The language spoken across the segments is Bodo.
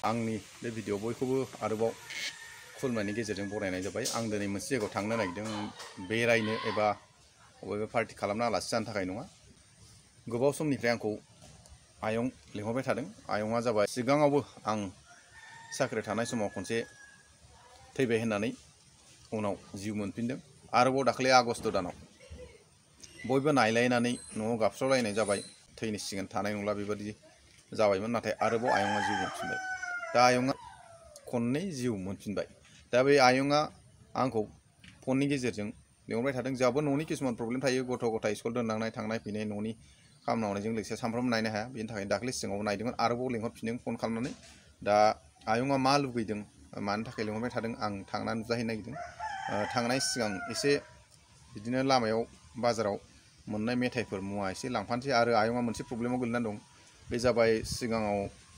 आंनि बे भिडिअ बयखौबो आरोबाव खुलुमनायनि गेजेरजों बरायनाय जाबाय। आं दिनै मोनसे जायगायाव थांनो नागिरदों बेरायनो एबा बबेबा पार्टि खालामना आलासि जानो थाखाय नङा। गोबाव समनिफ्राय आंखौ आयं लिंहरबाय थादों। आयंआ जाबाय सिगाङावबो आं साख्रि थानाय समाव खनसे थैबाय होननानै उनाव जिउ मोनफिनदों। आरोबाव दाखालि आगस्ट दानाव बयबो नायलायनानै न'आव गाबस्रावलायनाय जाबाय, थैसिगोन थानाय नंला बेबायदि जाबायमोन। नाथाय आरोबाव आयंआ जिउ मोनफिनबाय। दा आयंआ खननै जिउ मोनफिनबाय। दा बे आयंआ आंखौ फननि गेजेरजों लिंहरबाय थादों। जोंहाबो न'नि किसुमान प्रब्लेम थायो, गथ' गथाय स्कुल दोनलांनाय थांनाय फैनाय, न'नि खामानि मावनायजों लोगोसे सानफ्रामबो नायनो हाया। बेनि थाखायनो दाख्लै सिगाङाव नायदोंमोन, आरोबाव लिंहरफिनदों फन खालामनानै। दा आयंआ मा लुगैदों, मानि थाखाय लिंहरबाय थादों, आं थांनानै नुजाहैनो नागिरदों। थांनाय सिगां एसे बिदिनो लामायाव बाजाराव मोननाय मेथाइफोर मुवा एसे लांफानोसै। आरो आयंआ मोनसे प्रब्लेमाव गोलैनानै दं। बे जाबाय सिगाङाव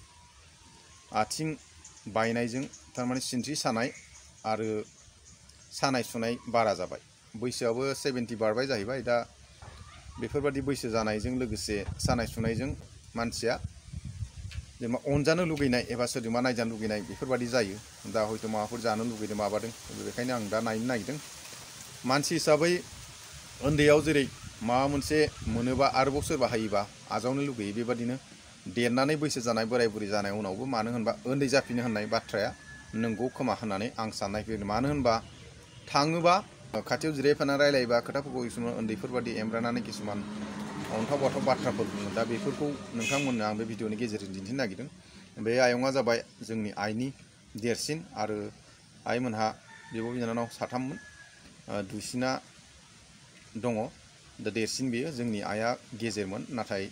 आथिं बायनायजों थारमाने सिनस्रि सानाय आरो सानाय सुनाय बारा जाबाय। बैसोआबो 70 बारबाय जाहैबाय। दा बेफोरबादि बैसो जानायजों लोगोसे सानाय सुनायजों मानसिया जेनेबा अनजानो लुगैनाय एबा सोरजोंबा नायजानो लुगैनाय बेफोरबादि जायो। दा हयथ' माबाफोर जानो लुगैदों माबादों, बेखायनो आं दा नायनो नागिरदों। मानसि हिसाबै उन्दैयाव जेरै माबा मोनसे मोनोबा आरोबाव सोरबा होयोबा आजावनो लुगैयो, बेबादिनो देरनानै बैसो जानाय बोराय बुरि जानाय उनावबो मानो होनबा उन्दै जाफिनो होननाय बाथ्राया नंगौ खोमा होननानै आं साननाय फैदों। मानो होनबा थाङोबा खाथियाव जिरायफानानै रायलायोबा खोथाफोरखौ किसुमान उन्दैफोरबादि एमब्रानानै किसुमान अन्थाव बाथाव बाथ्राफोर बुङो। दा बेफोरखौ नोंथांमोननो आं बे भिडिअनि गेजेरजों दिन्थिनो नागिरदों। बे आयंआ जाबाय जोंनि आइनि देरसिन, आरो आइमोनहा बिब' बिनानाव साथाममोन। दुइसिना दङ, दा देरसिन बेयो। जोंनि आइआ गेजेरमोन। नाथाय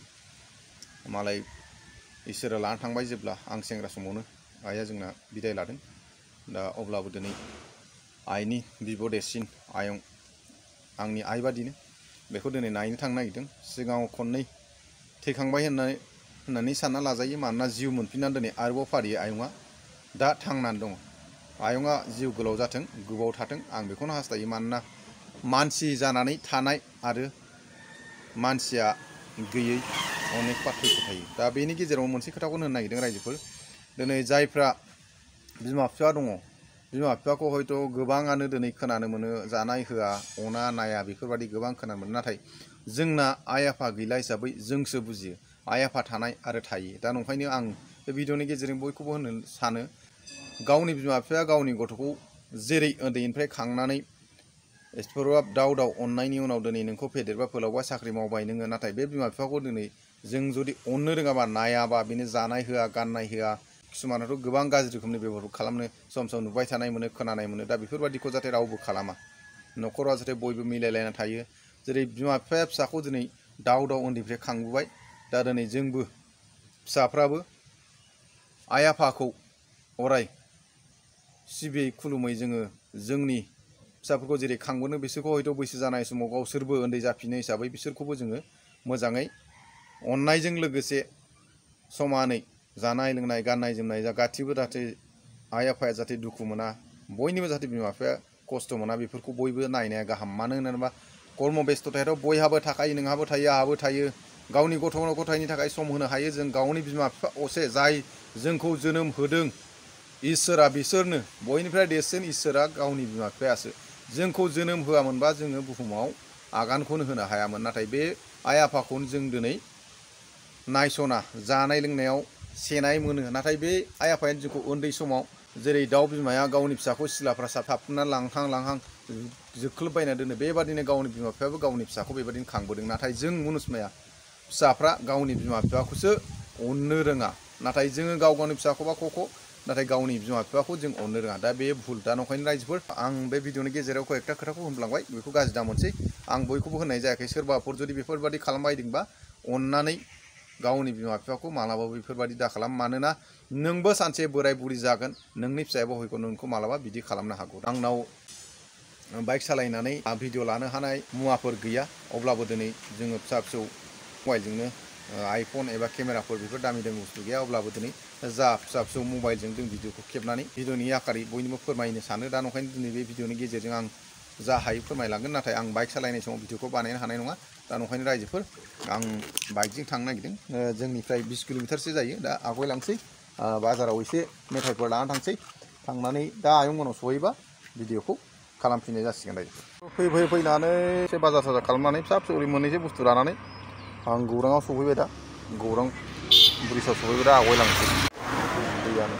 मालाय इसोरा लाना थांबाय जेब्ला आं सेंग्रा समावनो आइआ जोंना बिदाय लादों। दा अब्लाबो दिनै आइनि बिब' देरसिन आयं, आंनि आइ बादिनो, बेखौ दिनै नायनो थांनो नागिरदों। सिगाङाव खननै थैखांबाय होननानै सानना लाजायो। मानोना जिउ मोनफिननानै दिनै आरोबाव फारियै आयंआ दा थांनानै दङ। आयंआ जिउ गोलाव जाथों, गोबाव थाथों, आं बेखौनो हास्थायो। मानोना मानसि जानानै थानाय आरो मानसिया गैयै अनेक पार्थक्य थायो। दा बेनि गेजेराव मोनसे खोथाखौनो होननो नागिरदों रायजोफोर। दिनै जायफ्रा बिमा बिफा दङ, बिमा बिफाखौ हयथ' गोबाङानो दिनै खोनानो मोनो जानाय होआ, अना नाया, बेफोरबादि गोबां खोनानो मोनो। नाथाय जोंना आइ आफा गैला हिसाबै जोंसो बुजियो आइ आफा थानाय आरो थायै। दा नंखायनो आं बे भिडिअनि गेजेरजों बयखौबो होननो सानो, गावनि बिमा बिफाया गावनि गथ'खौ जेरै उन्दैनिफ्राय खांनानै एफाग्राब दाव अननायनि उनाव दिनै नोंखौ फेदेरबा फोलावबा साख्रि मावबाय नोङो। नाथाय बे बिमा बिफाखौ दिनै जों जुदि अननो रोङाबा, नायाबा, बेनो जानाय होआ, गाननाय होआ, किसुमानाथ' गोबां गाज्रि रोखोमनि बेबहार खालामनो सम सम नुबाय थानाय मोनो, खोनानाय मोनो। दा बेफोरबादिखौ जाहाथे रावबो खालामा, न'खराव जाहाथे बयबो मिलायलायना थायो। जेरै बिमा बिफाया फिसाखौ दिनै दाव उन्दैनिफ्राय खांबोबाय, दा दिनै जोंबो फिसाफ्राबो आइ आफाखौ अराय सिबियै खुलुमै जोङो जोंनि फिसाफोरखौ जेरै खांबोनो, बिसोरखौ हयथ' बैसो जानाय समाव गावसोरबो उन्दै जाफिनो हिसाबै बिसोरखौबो जोङो मोजाङै अननायजों लोगोसे समानै जानाय लोंनाय, गाननाय जोमनाय गासिबो जाहाथे आइ आफाया जाहाथे दुखु मोना, बयनिबो जाहाथे बिमा बिफाया खस्थ' मोना, बेफोरखौ बयबो नायनाया गाहाम। मानो होनोबा कर्म बेस्थ'थायाथ' बयहाबो थाखायो, नोंहाबो थायो, आंहाबो थायो। गावनि गथ' गथायनि थाखाय सम होनो हायो जों। गावनि बिमा बिफा असे जाय जोंखौ जोनोम होदों इसोरा, बिसोरनो बयनिफ्राय देरसिन इसोरा गावनि बिमा बिफायासो। जोंखौ जोनोम होआमोनबा जोङो बुहुमाव आगानखौनो होनो हायामोन। नाथाय बे आइ आफाखौनो जों दिनै नायस'ना, जानाय लोंनायाव सेनाय मोनो। नाथाय बे आइ आफायानो जोंखौ उन्दै समाव जेरै दाउ बिमाया गावनि फिसाखौ सिलाफ्रा साबथाबना लांहां जोख्लोबबायना दोनो, बेबादिनो गावनि बिमा बिफायाबो गावनि फिसाखौ बेबादिनो खांबोदों। नाथाय जों मुनुसमाया फिसाफ्रा गावनि बिमा बिफाखौसो अननो रोङा। नाथाय जोङो गाव गावनि फिसाखौबा नाथाय गावनि बिमा बिफाखौ जों अननो रोङा। दा बे भुल। दा नंखायनो रायजोफोर, आं बे भिडिअनि गेजेराव कয়েকটা खोथाखौ होनलांबाय, बेखौ गाज्रि दा मोनसै। आं बयखौबो होननाय जायाखै। सोरबाफोर जुदि बेफोरबादि खालामबायदोंबा अननानै गावनि बिमा बिफाखौ मालाबाबो बेफोरबादि दाखालाम। मानोना नोंबो सानसे बोराय बुरि जागोन, नोंनि फिसायाबो हयथ' नोंखौ मालाबा बिदि खालामनो हागौ। आंनाव बाइक सालायनानै भिडिअ लानो हानाय मुवाफोर गैया, अब्लाबो दिनै जोङो फिसा फिसौ मबाइलजोंनो आइफन एबा केमेराफोर बेफोर दामि बुस्थु गैया, अब्लाबो दिनै जा फिसा फिसौ मबाइलजों जों भिडिअखौ खेबनानै भिडिअनि आखारै बयनोबो फोरमायनो सानो। दा नंखायनो दिनै बे भिडिअनि गेजेरजों आं जा हायो फोरमायलांगोन। नाथाय आं बाइक सालायनाय समाव भिडिअखौ बानायनो हानाय नङा। दा नंखायनो रायजोफोर, आं बाइकजों थांनो नागिरदों। जोंनिफ्राय 20 किल'मिटारसो जायो। दा आवगायलांसै। बाजाराव एसे मेथाइफोर लानानै थांसै थांनानै दा आयंमोनाव सहैबा भिडिअखौ खालामफिननाय जासिगोन दायो फैयै फैनानै एसे बाजार साजार खालामनानै फिसा फिसौ ओरै मोननैसो बुस्थु लानानै आं गौराङाव सफैबाय दा गौरां ब्रिजआव सफैबाय दा आवगायलांसै दैयानो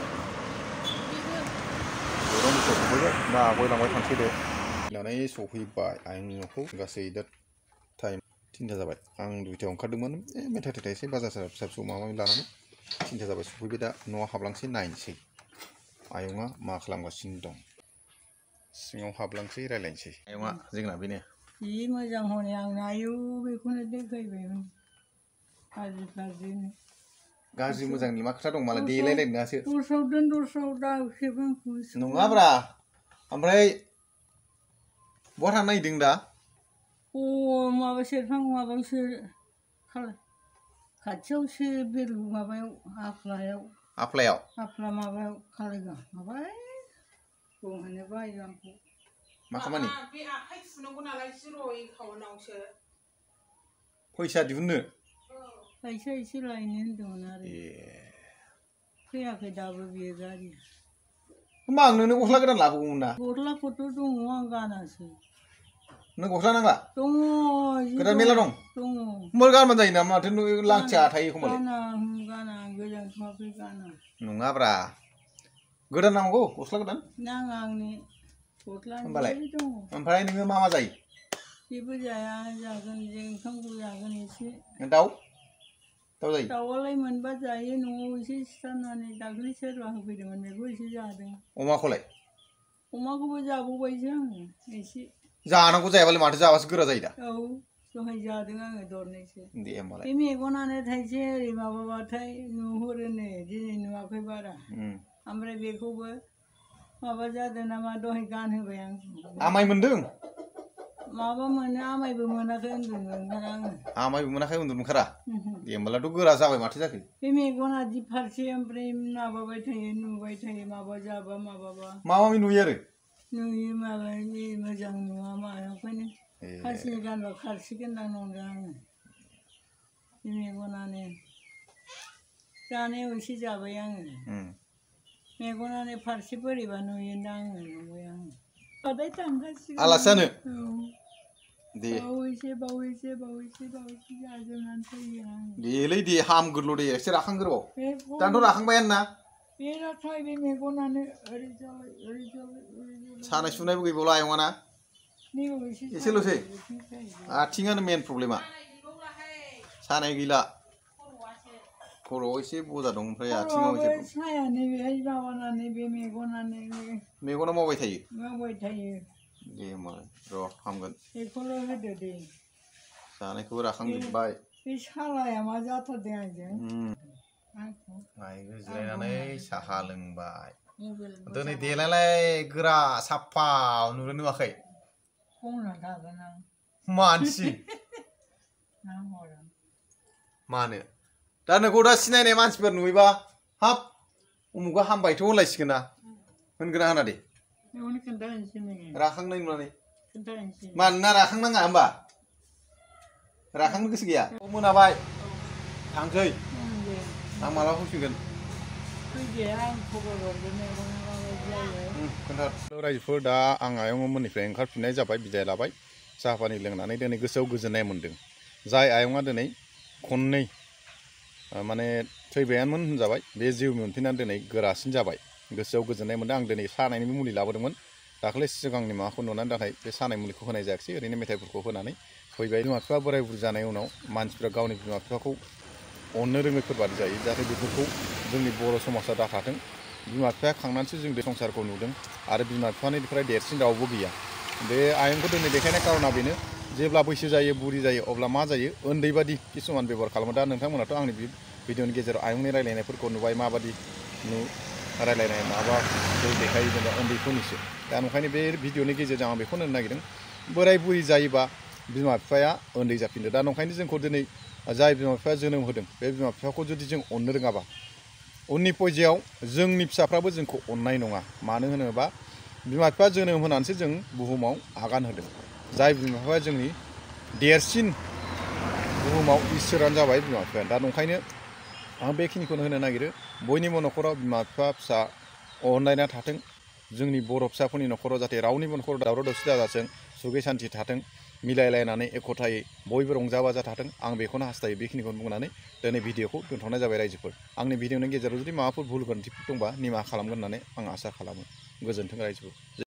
गौरां ब्रिजआव सफैबाय दा आवगायलांबाय थांसै दे फैनानै सफैबाय आयंखौ गासै दा टाइम 3टा जाबाय आं 2टायाव ओंखारदोंमोन मेथाइ थेथाइ एसे बाजार साजार फिसा फिसौ माबा माबि लानानै 3टा जाबाय सफैबाय दा न'आव हाबलांसै नायनोसै आयंआ मा खालामगासिनो दं सिङाव हाबलांसै रायलायनोसै आयंआ जोंना बेनो जि मोजां हनै आं आयौ बेखौनो देखायबायमोन गाज्रि मोजांनि मा खोथा दं मालाय देलायलायनोसो दस्रायाव दोन दस्रायाव दा खेबहांखौ नङाब्रा ओमफ्राय बहा थांनो नागिरदों दा माबा सेरफां माबायावसो खाथियावसो बेलु माबायाव आफ्लायाव माबायाव खालायगां माबाय बुंहैनो बायो आंखौ मा खामानि बे आखाइ सुनांगौ नालाय जिर' एकाउन्टआवसो फैसा दिहुननो फैसा एसे लायनो होनदोंमोन आरो फैयाखै दाबो बियो गारिया होमबा आं नोंनो गस्ला गोदान लाबोगौमोन ना गस्लाखौथ' दङ आं गानासै नों गस्ला नांला दङ गोदान मेला दं होमबा गानबानो जायो ना माथो लांथिया थायो एखमबालाय गाना गोजांथ'वाखै गाना नङाब्रा गोदान नांगौ गस्ला गोदान नाङा आंनि गस्ला होमबालाय दङ ओमफ्राय नोङो मा जायो जेबो जाया जागोन जों ओंखामखौ जागोन एसे दाउ जायो दाउआलाय मोनबा जायो न'आव एसे सिथारनानै दाख्लै सोरबा होफैदोंमोन बेखौ एसे जादों अमाखौलाय अमाखौबो जाबावबायसो आङो एसे जानांगौ जायाबालाय माथो जाबासो गोरा जायो दा दहाय जादों आङो दरनैसो दे होमबालाय बे मेगनानो थाइसे ओरै माबाबाथाय नुहुरो नै दिनै नुवाखै बारा ओमफ्राय बेखौबो माबा जादों नामा दहाय गानहोबाय आं आमाय मोनदों माबा मोनो आमायबो मोनाखै उन्दुनो आङो आमायबो मोनाखै उन्दुनो ओंखारा दे होमबालायथ' गोरा जाबाय माथो जाखो बे मेगना दि फारसे ओमफ्राय माबाबाय थायो नुबाय थायो माबा जाबा माबाबा माबा नुयो आरो नुयो माबानि मोजां नुवा मा ओंखायनो खासि गानबा खारसिगोनदां नंदों आङो बे मेगनानो जानायाव एसे जाबाय आङो मेगनानो फारसे बोरैबा नुयोदां आङो नुबाय आङो बादाय थांगासिनो आलासियानो दे बावैसो जाजोबनानै फैयो आं देलै दे हामगोरल' दे एसे राखांग्रोबाव दानोथ' राखांबायानो ना बेराथाय बे मेगनानो ओरै जाबाय सानाय सुनायबो गैबावला आयंआ ना एसेल'सै आथिङानो मेन प्रब्लेमा सानाय गैला खर'आव एसे बजा दं ओमफ्राय आथिङाव एसे साया नैबेहाय माबानानै बे मेगनानो मेगना मावबाय थायो दे होमबालाय र' हामगोन बेखौल' होदो दे जानायखौबो राखांजोब्बाय बे सालाया मा जाथारदों आंजों नायबो जिरायनानै साहा लोंबाय दिनै देलायलाय गोरा साफा नुनो नुवाखै मानसि मानो दा नोंखौ दा सिनायनाय मानसिफोर नुयोबा हाब उमुगा हामबायथ' होनलायसिगोन ना होनगोन ना होना दे राखांनाय नुनानै मानोना राखांनाङा होमबा राखांनो गोसो गैया मोनाबाय थांसै आं माला फैफिनगोन रायजोफोर दा आं आयंमोननिफ्राय ओंखारफिननाय जाबाय बिदाय लाबाय साहा पानि लोंनानै दिनै गोसोआव गोजोननाय मोन्दों जाय आयंआ दिनै खननै माने थैबायानोमोन होनजाबाय बे जिउ मोनफिननानै दिनै गोरासिन जाबाय गोसोआव गोजोननाय मोन्दों आं दिनै सानायनि मुलि लाबोदोंमोन दाख्लै सिगांनि माबाखौ नुनानै नाथाय बे सानाय मुलिखौ होनाय जायाखिसै ओरैनो मेथाइफोरखौ होनानै फैबाय बिमा बिफा बोराय बुरि जानाय उनाव मानसिफ्रा गावनि बिमा बिफाखौ अननो रोङैफोर बादि जायो जाहाथे बेफोरखौ जोंनि बर' समाजा दाखाथों बिमा बिफाया खांनानैसो जों बे संसारखौ नुदों आरो बिमा बिफानिफ्राय देरसिन रावबो गैया बे आयंखौ दिनै देखायनाय कारना बेनो जेब्ला बैसो जायो बुरि जायो अब्ला मा जायो उन्दै बादि किसुमान बेबहार खालामो दा नोंथांमोनाथ' आंनि भिडिअनि गेजेराव आयंनि रायलायनायफोरखौ नुबाय माबादि रायलायनाय माबा देखायो जेनेबा उन्दैफोरनिसो दा ओंखायनो बे भिडिअनि गेजेरजों आं बेखौनो होननो नागिरदों बोराय बुरि जायोबा बिमा बिफाया उन्दै जाफिनदो दा ओंखायनो जोंखौ दिनै जाय बिमा बिफाया जोनोम होदों बे बिमा बिफाखौ जुदि जों अननो रोङाबा उननि पର୍ଯ୍यायाव जोंनि फिसाफ्राबो जोंखौ अननाय नङा मानो होनोबा बिमा बिफा जोनोम होनानैसो जों बुहुमाव आगान होदों जाय बिमा बिफाया जोंनि देरसिन बुहुमाव इसोरानो जाबाय बिमा बिफाया दा ओंखायनो आं बेखिनिखौनो होनो नागिरो बयनिबो न'खराव बिमा बिफा फिसा अनलायना थाथों। जोंनि बर' फिसाफोरनि न'खराव जाहाथे रावनिबो न'खराव दावराव दावसि दाजाथों, सुखै सान्थि थाथों, मिलायलायनानै एकतायै बयबो रंजा बाजा थाथों। आं बेखौनो हास्थायो। बेखिनिखौनो बुंनानै दिनै भिडिअखौ दोनथ'नाय जाबाय रायजोफोर। आंनि भिडिअनि गेजेराव जुदि माबाफोर भुल गोरोन्थिफोर दंबा निमाहा खालामगोन होननानै आं आसा खालामो। गोजोन्थों रायजोफोर।